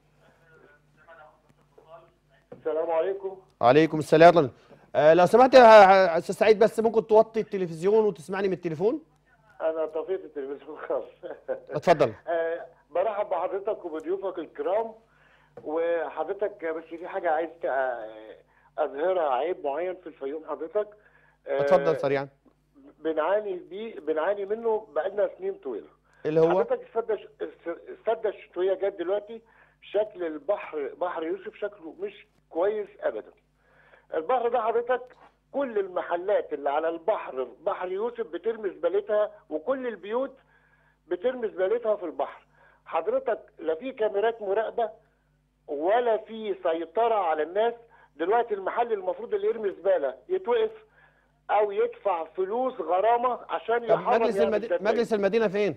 السلام عليكم. وعليكم السلام. لو سمحت يا استاذ سعيد بس ممكن توطي التلفزيون وتسمعني من التليفون؟ انا طفيت التلفزيون خالص. اتفضل. برحب بحضرتك وبضيوفك الكرام. وحضرتك بس في حاجه عايز اظهرها، عيب معين في الفيوم حضرتك. اتفضل سريعا. بنعاني منه بقالنا سنين طويله. اللي هو حضرتك السده الشتويه جت دلوقتي، شكل البحر بحر يوسف شكله مش كويس ابدا. البحر ده حضرتك كل المحلات اللي على البحر بحر يوسف بترمي زبالتها، وكل البيوت بترمي زبالتها في البحر. حضرتك لا في كاميرات مراقبه ولا في سيطره على الناس. دلوقتي المحل المفروض اللي يرمي زباله يتوقف او يدفع فلوس غرامه عشان يحرم. مجلس المدينه فين؟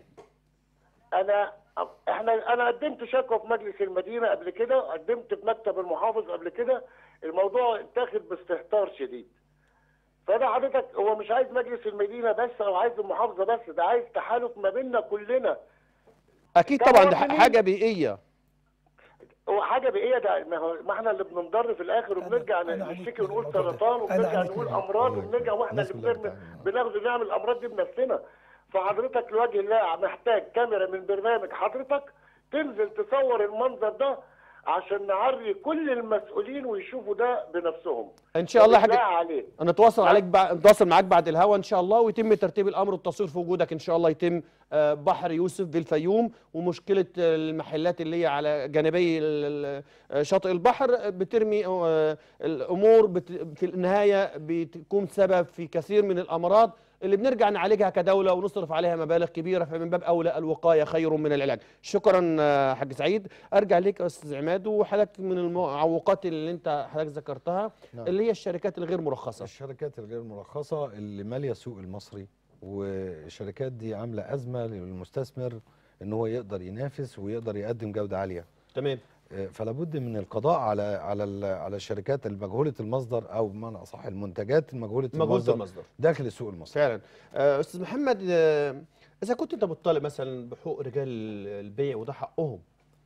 انا قدمت شكوى في مجلس المدينه قبل كده، قدمت في مكتب المحافظ قبل كده. الموضوع اتاخد باستهتار شديد. فده حضرتك هو مش عايز مجلس المدينه بس او عايز المحافظه بس، ده عايز تحالف ما بيننا كلنا. اكيد طبعا ده حاجه بيئيه. هو حاجه بايه ده؟ ما احنا اللي بننضر في الاخر وبنرجع نشتكي ونقول سرطان وبنرجع نقول امراض وبنرجع واحنا اللي بناخد نعمل الامراض دي بنفسنا. فحضرتك لوجه الله محتاج كاميرا من برنامج حضرتك تنزل تصور المنظر ده عشان نعري كل المسؤولين ويشوفوا ده بنفسهم. ان شاء الله حاجه انا نتواصل معاك بعد الهوا ان شاء الله، ويتم ترتيب الامر والتصوير في وجودك ان شاء الله. يتم بحر يوسف بالفيوم ومشكله المحلات اللي هي على جانبي شاطئ البحر بترمي الامور في النهايه بتكون سبب في كثير من الامراض اللي بنرجع نعالجها كدوله ونصرف عليها مبالغ كبيره. فمن باب اولى الوقايه خير من العلاج. شكرا حاج سعيد. ارجع ليك يا استاذ عماد، وحضرتك من المعوقات اللي انت حضرتك ذكرتها اللي هي الشركات الغير مرخصه. الشركات الغير مرخصه اللي ماليه السوق المصري، والشركات دي عامله ازمه للمستثمر ان هو يقدر ينافس ويقدر يقدم جوده عاليه. تمام. فلا بد من القضاء على الشركات المجهوله المصدر، او بمعنى اصح المنتجات المجهوله المصدر داخل السوق المصري. فعلا. استاذ محمد، اذا كنت انت بتطالب مثلا بحقوق رجال البيع وده حقهم،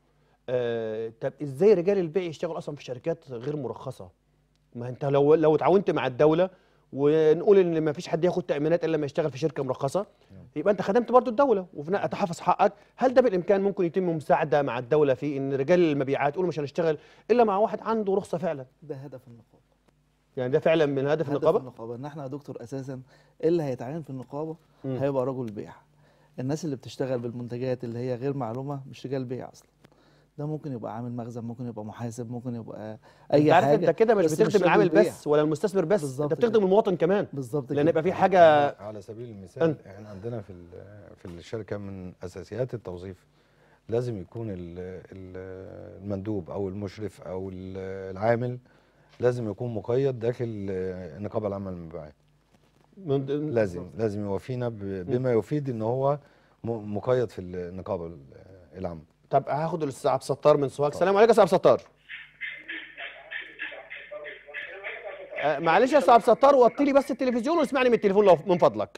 طب ازاي رجال البيع يشتغلوا اصلا في شركات غير مرخصه؟ ما انت لو اتعاونت مع الدوله ونقول ان ما فيش حد ياخد تامينات الا لما يشتغل في شركه مرخصه، يبقى انت خدمت برضو الدوله وفي تحفظ حقك. هل ده بالامكان ممكن يتم مساعده مع الدوله في ان رجال المبيعات يقولوا مش هنشتغل الا مع واحد عنده رخصه فعلا؟ ده هدف النقابه. يعني ده فعلا من هدف النقابه؟ النقابه ان احنا يا دكتور اساسا اللي هيتعين في النقابه هيبقى رجل بيع. الناس اللي بتشتغل بالمنتجات اللي هي غير معلومه مش رجال بيع اصلا. ده ممكن يبقى عامل مخزن، ممكن يبقى محاسب، ممكن يبقى اي حاجه. انت كده مش بتخدم العامل بس ولا المستثمر بس، انت بتخدم المواطن كمان. بالظبط. لان يبقى في حاجه. على سبيل المثال احنا عندنا في الشركه من اساسيات التوظيف لازم يكون المندوب او المشرف او العامل لازم يكون مقيد داخل النقابه العامه للمبيعات. لازم يوفينا بما يفيد ان هو مقيد في النقابه العامه. طب هاخد الاستاذ عبد الستار من سوهاج. السلام عليكم يا استاذ عبد الستار. معلش يا استاذ عبد الستار، وطي لي بس التلفزيون واسمعني من التليفون لو من فضلك.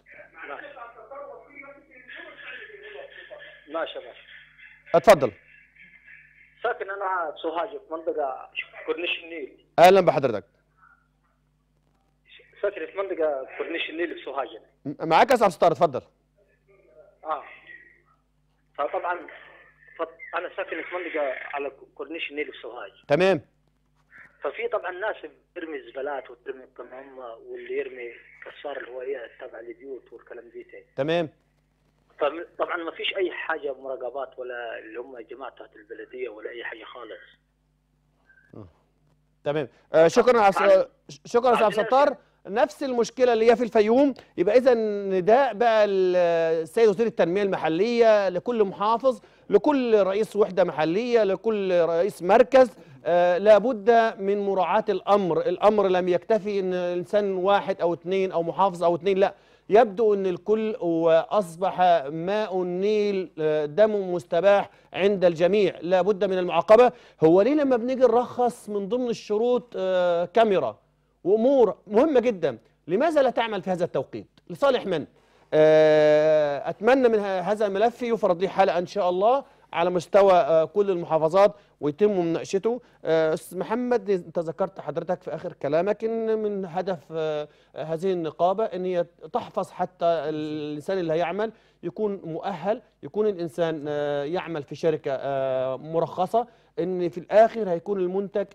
ماشي. اتفضل. ساكن انا في سوهاج في منطقه كورنيش النيل. اهلا بحضرتك. ساكن في منطقه كورنيش النيل في سوهاج. معاك يا استاذ عبد الستار، اتفضل. فطبعا انا ساكن في منطقه على كورنيش النيل في سوهاج. تمام. ففي طبعا ناس بترمي الزبالات وترمي القمامه واللي يرمي كسار الهوائيه تبع البيوت والكلام دي تاني. تمام. طبعا ما فيش اي حاجه مراقبات ولا اللي هم جماعه تحت البلديه ولا اي حاجه خالص. تمام. شكرا شكرا استاذ عبد الستار. نفس المشكله اللي هي في الفيوم، يبقى اذا نداء بقى السيد وزير التنميه المحليه لكل محافظ، لكل رئيس وحده محليه، لكل رئيس مركز، لابد من مراعاه الامر لم يكتفي ان انسان واحد او اثنين او محافظ او اثنين، لا، يبدو ان الكل واصبح ماء النيل دم مستباح عند الجميع، لابد من المعاقبه. هو ليه لما بنيجي نرخص من ضمن الشروط كاميرا وامور مهمه جدا، لماذا لا تعمل في هذا التوقيت؟ لصالح من؟ اتمنى من هذا الملف يفرض لي حلقه ان شاء الله على مستوى كل المحافظات ويتم مناقشته. استاذ محمد، انت ذكرت حضرتك في اخر كلامك ان من هدف هذه النقابه ان هي تحفظ حتى الانسان اللي هيعمل يكون مؤهل، يكون الانسان يعمل في شركه مرخصه، ان في الاخر هيكون المنتج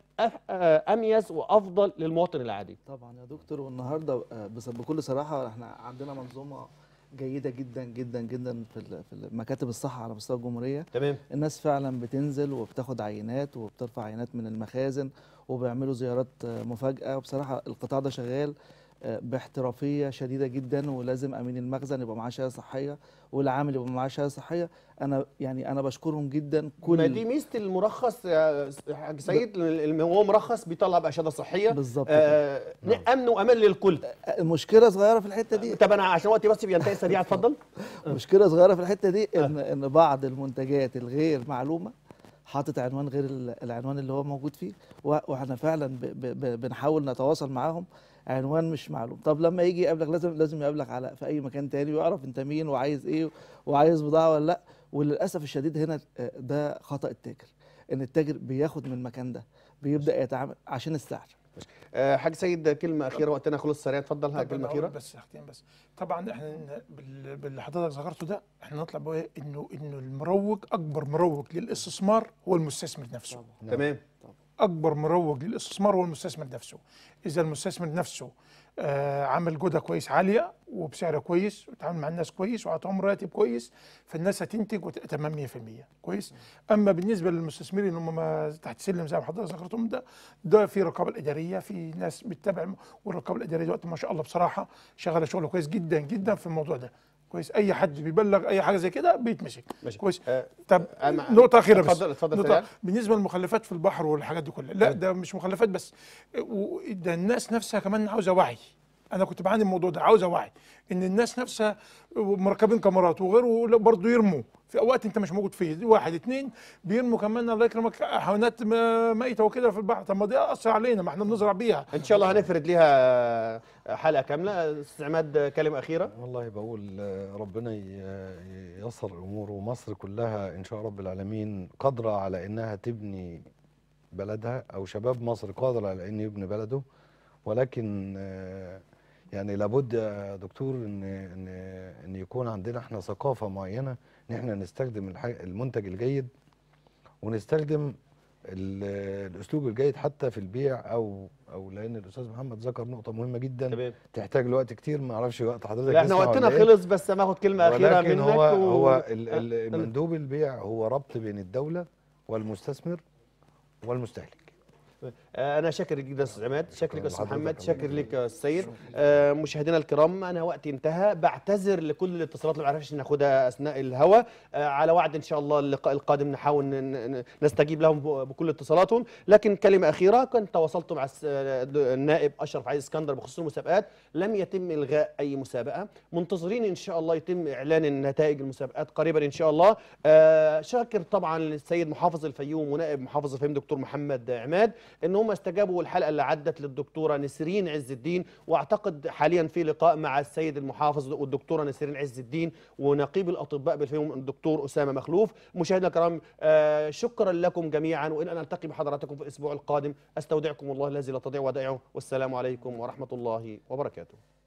اميز وافضل للمواطن العادي. طبعا يا دكتور، والنهارده بكل صراحه احنا عندنا منظومه جيده جدا جدا جدا في مكاتب الصحه على مستوى الجمهوريه. تمام. الناس فعلا بتنزل وبتاخد عينات وبترفع عينات من المخازن وبيعملوا زيارات مفاجاه، وبصراحه القطاع ده شغال باحترافيه شديده جدا، ولازم امين المخزن يبقى معاه شهاده صحيه والعامل يبقى معاه شهاده صحيه. انا بشكرهم جدا. ما دي ميزه المرخص يا حاج سيد، هو مرخص بيطلع بقى شهاده صحيه بالظبط، امن وامان للكل. مشكله صغيره في الحته دي. طب انا عشان وقتي بس بينتهي سريع، اتفضل. مشكله صغيره في الحته دي ان بعض المنتجات الغير معلومه حاطط عنوان غير العنوان اللي هو موجود فيه، واحنا فعلا بنحاول نتواصل معاهم. عنوان مش معلوم، طب لما يجي يقابلك لازم يقابلك في اي مكان تاني ويعرف انت مين وعايز ايه وعايز بضاعه ولا لا. وللاسف الشديد هنا ده خطأ التاجر، ان التاجر بياخد من المكان ده بيبدا يتعامل عشان السعر. حاج سيد، كلمه اخيره، وقتنا خلص سريع، اتفضل. كلمه اخيره بس حاجتين بس. طبعا احنا باللي حضرتك ذكرته ده احنا نطلع بقى انه المروج، اكبر مروج للاستثمار هو المستثمر نفسه. تمام. اكبر مروج للاستثمار هو المستثمر نفسه. اذا المستثمر نفسه عمل جودة كويس عالية وبسعر كويس وتعامل مع الناس كويس وعطاهم راتب كويس، فالناس هتنتج وتتمم 100% كويس. اما بالنسبه للمستثمرين اللي هم تحت سلم زي ما حضرتك ذكرتهم، ده في الرقابه الاداريه، في ناس بتتابع، والرقابه الاداريه دلوقتي ما شاء الله بصراحه شغاله شغل كويس جدا جدا في الموضوع ده كويس. اي حد بيبلغ اي حاجه زي كده بيتمسك كويس. طب نقطه اخيره بس، اتفضل. بالنسبه للمخلفات في البحر والحاجات دي كلها، لا ده مش مخلفات بس، ده الناس نفسها كمان عاوزه وعي. انا كنت بعاني من الموضوع ده، عاوزه وعي ان الناس نفسها مركبين كاميرات وغيره برضه يرموا في اوقات انت مش موجود فيه. واحد اتنين بيرموا كمان الله يكرمك حيوانات ميته وكده في البحر. طب ما دي اثر علينا، ما احنا بنزرع بيها. ان شاء الله هنفرد ليها حلقه كامله. استاذ عماد، كلمه اخيره. والله بقول ربنا ييسر الامور، ومصر كلها ان شاء رب العالمين قادره على انها تبني بلدها، او شباب مصر قادر على ان يبني بلده. ولكن يعني لابد يا دكتور ان يكون عندنا احنا ثقافه معينه، ان احنا نستخدم المنتج الجيد ونستخدم الاسلوب الجيد حتى في البيع، او لان الاستاذ محمد ذكر نقطه مهمه جدا. تمام. تحتاج الوقت كتير، ما اعرفش وقت حضرتك. لا احنا وقتنا خلص، بس هاخد كلمه اخيره منك. هو مندوب البيع هو ربط بين الدوله والمستثمر والمستهلك. انا شاكر جدا استاذ عماد، شاكر لك استاذ محمد، شاكر لك يا السيد. مشاهدينا الكرام، انا وقتي انتهى، بعتذر لكل الاتصالات اللي ما عرفناش ناخدها اثناء الهوا. على وعد ان شاء الله اللقاء القادم نحاول نستجيب لهم بكل اتصالاتهم. لكن كلمه اخيره، كنت تواصلت مع النائب اشرف عايز اسكندر بخصوص المسابقات، لم يتم الغاء اي مسابقه، منتظرين ان شاء الله يتم اعلان النتائج المسابقات قريبا ان شاء الله. شاكر طبعا للسيد محافظ الفيوم ونائب محافظ الفيوم دكتور محمد عماد ان هم استجابوا الحلقه اللي عدت للدكتوره نسرين عز الدين، واعتقد حاليا في لقاء مع السيد المحافظ والدكتوره نسرين عز الدين ونقيب الاطباء بالفيوم الدكتور اسامه مخلوف. مشاهدينا الكرام، شكرا لكم جميعا، والى ان نلتقي بحضراتكم في الاسبوع القادم استودعكم الله الذي لا تضيع ودائعه، والسلام عليكم ورحمه الله وبركاته.